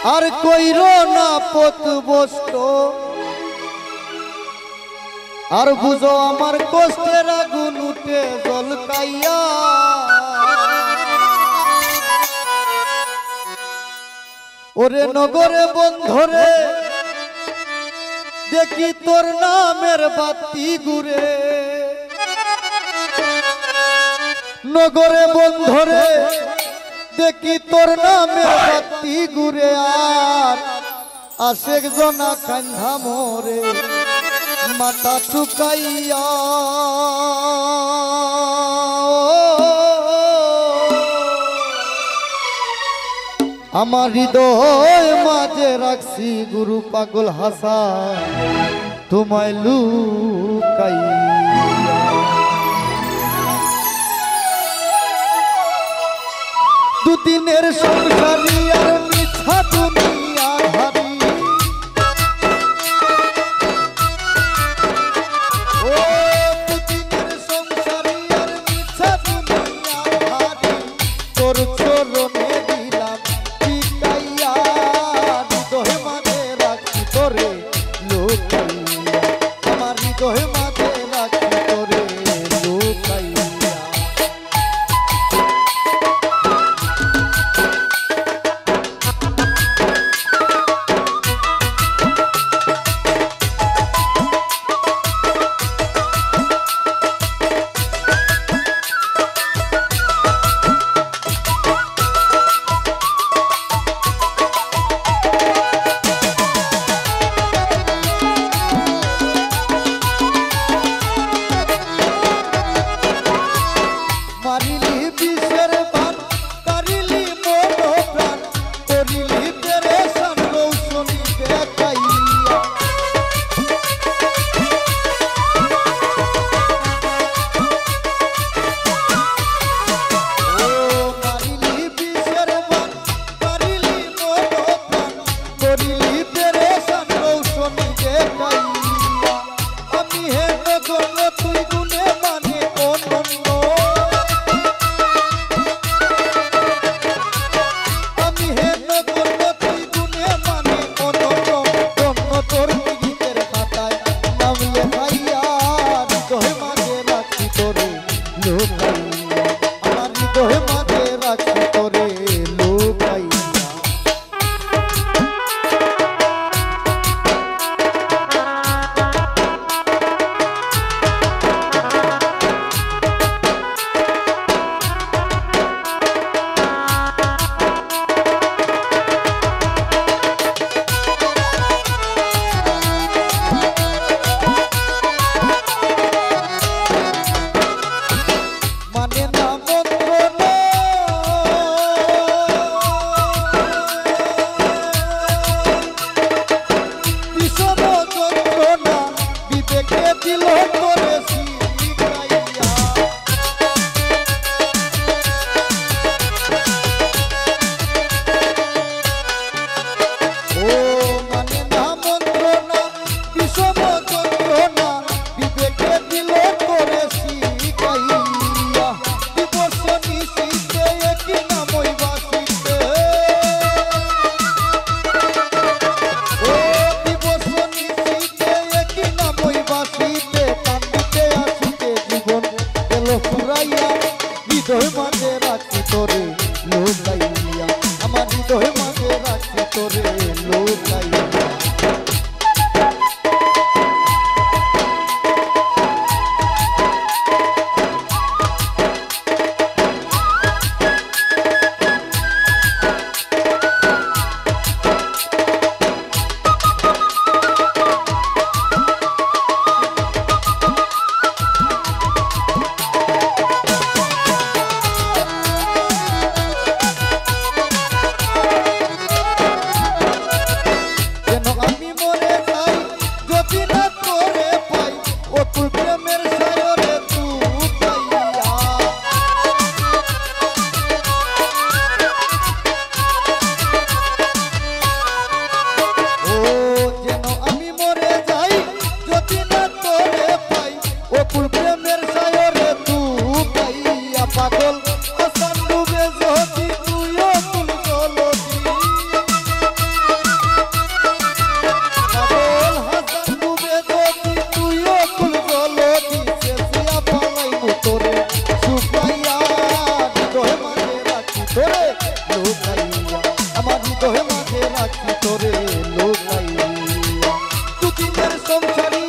আর কইরো না পথ বস্ত আর বুঝো আমার কষ্টের আগুন উঠে জলকাইয়া ওরে নগরে বন্ধরে দেখি তোর নামের বাতি ঘুরে নগরে বন্ধরে দেখি তোর নামের বাতি ঘুরে আর আশেক জনা কান্ধা মোরে মাথা টুকাইয়া আমার হৃদয় মাঝে রাখছি গুরু পাগল হাসান তোমায় লুকাইয়া দুদিনের সংসারী আর মিথ্যা দুনিয়া ভাবি ও দুদিনের সংসারী আর মিথ্যা দুনিয়া ভাবি তোর চরণে দিলাম টিকাইয়া হৃদয় মাঝে রাখি তোরে লুকাইয়া আমার হৃদয় মাঝে রাখি তোরে লুকাইয়া হৃদয় মাঝে রাখি তোরে লুকাইয়া আমার হৃদয় মাঝে রাখি তোরে লুকাইয়া আমার হৃদয় মাঝে রাখি তোরে লোকাই দুদিনের সংসারী